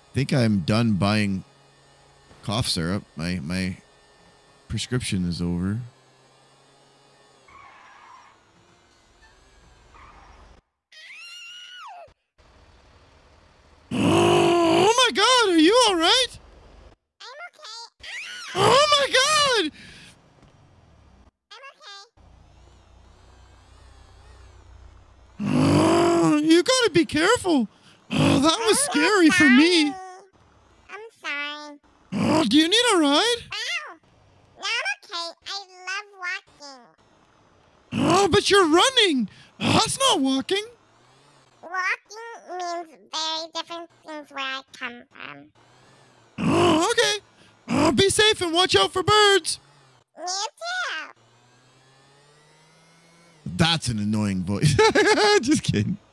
think I'm done buying cough syrup. My prescription is over. Oh my God! Are you all right? I'm okay. Oh my God! I'm okay. You gotta be careful. Oh, that was scary for me. I'm sorry. Oh, do you need a ride? Ow! No, I'm okay. I love walking. Oh, but you're running. Oh, that's not walking. Walking means very different things where I come from. Oh, okay. Oh, be safe and watch out for birds. Me too. That's an annoying voice. Just kidding.